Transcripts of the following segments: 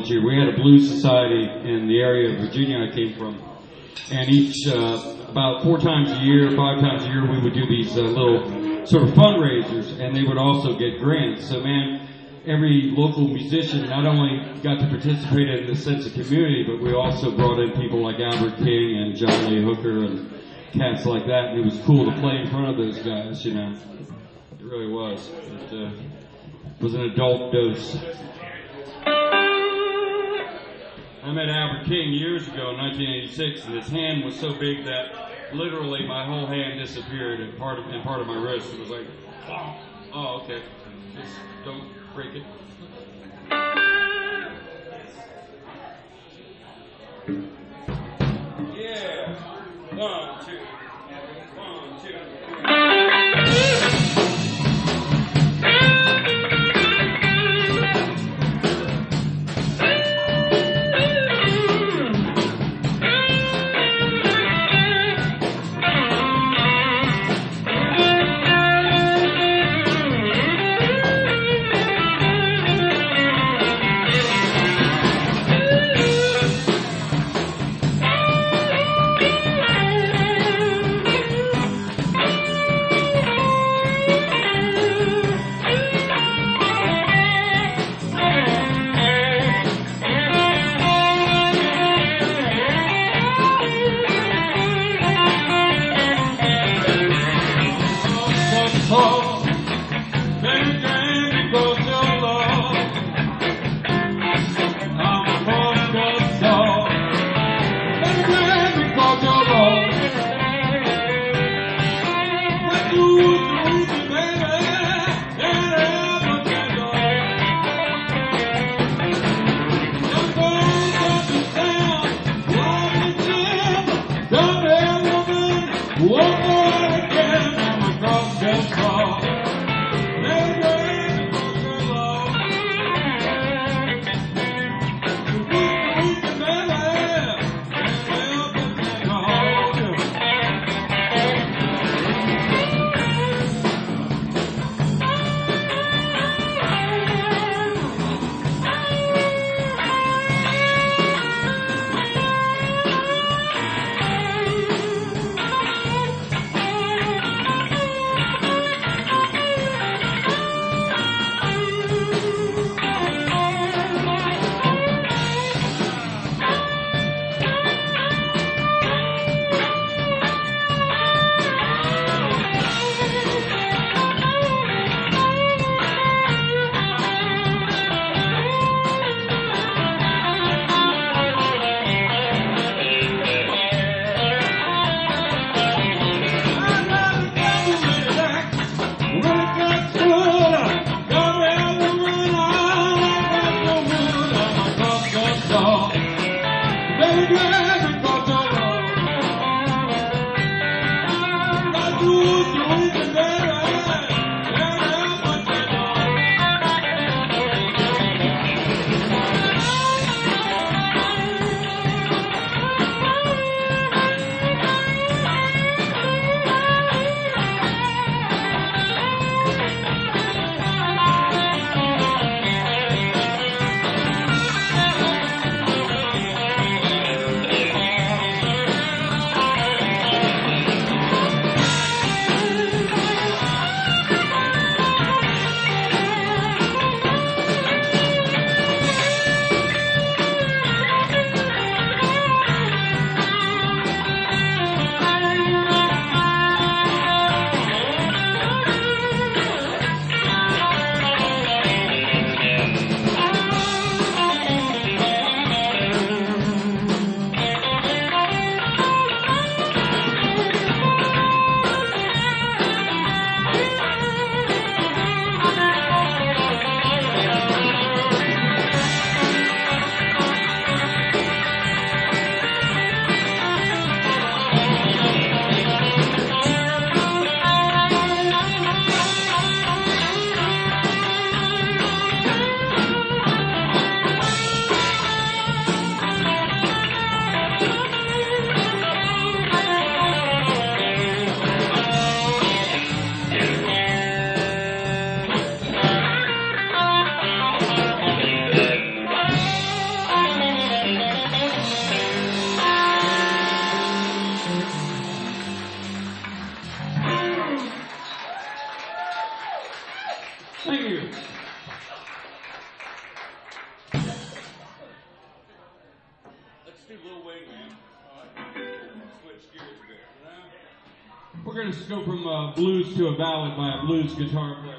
each year. We had a blues society in the area of Virginia I came from, and each about 4 times a year, 5 times a year, we would do these little sort of fundraisers, and they would also get grants. So man, every local musician not only got to participate in the sense of community, but we also brought in people like Albert King and John Lee Hooker and cats like that, and it was cool to play in front of those guys, you know. It really was. It was an adult dose. I met Albert King years ago in 1986, and his hand was so big that literally my whole hand disappeared and part of my wrist. It was like, oh, okay. Just don't break it. Yeah. 1, 2. 1, 2. We're going to go from blues to a ballad by a blues guitar player.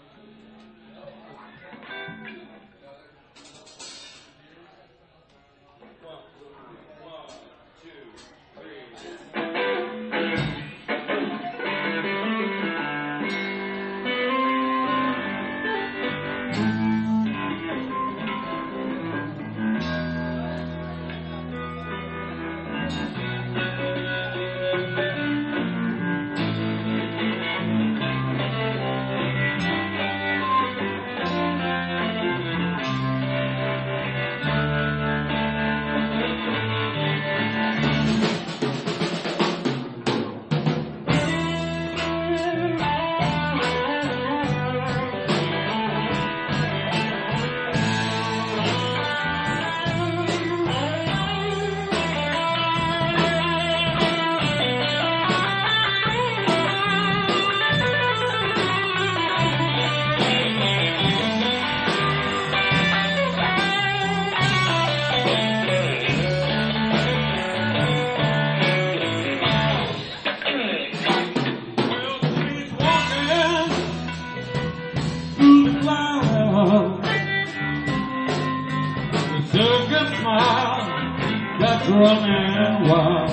Running wild,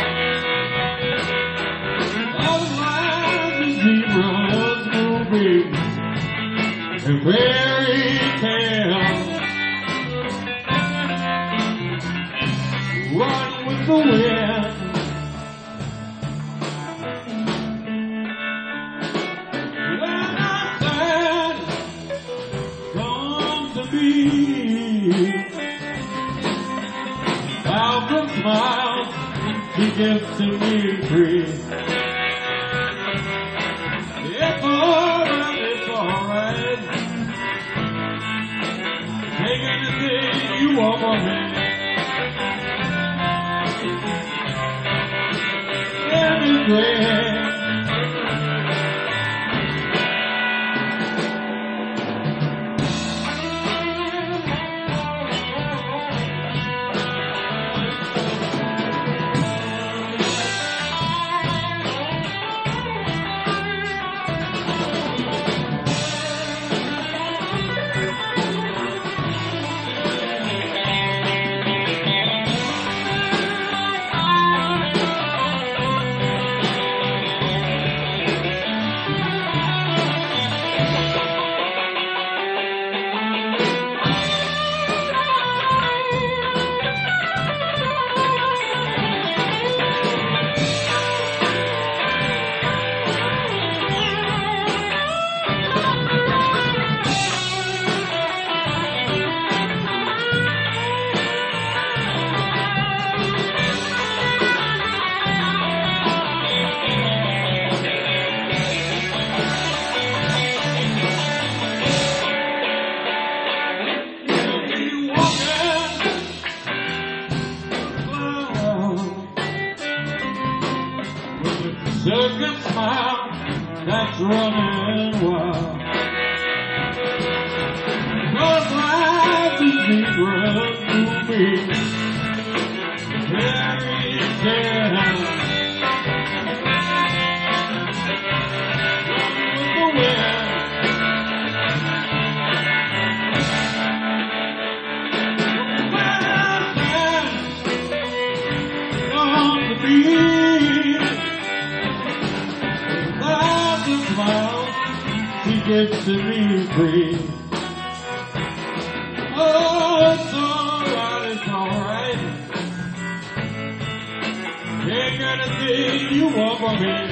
all the lines and zebras, movies, and fairy tales. Run with the wind. When I said, come to me. Malcolm smiles, he gives to me free. It's alright. Take anything you want from me. Anything. Circus smile that's running wild. Cause life is zebras to me. Fairy tale. Run with the wind. Come to me. He gives to me free. Oh, it's alright, it's alright. Take anything you want from me.